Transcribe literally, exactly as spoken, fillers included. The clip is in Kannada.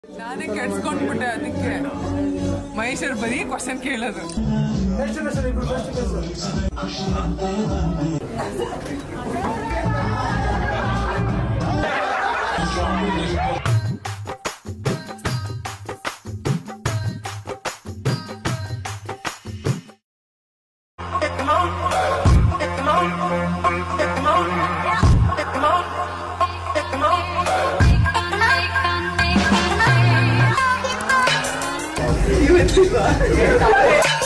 ನಾನೇ ಕೆಡ್ಸ್ಕೊಂಡ್ಬಿಟ್ಟೆ ಅದಕ್ಕೆ ಮಹೇಶ್ವರ್ ಬರೀ ಕ್ವಶನ್ ಕೇಳೋದು. You would do that.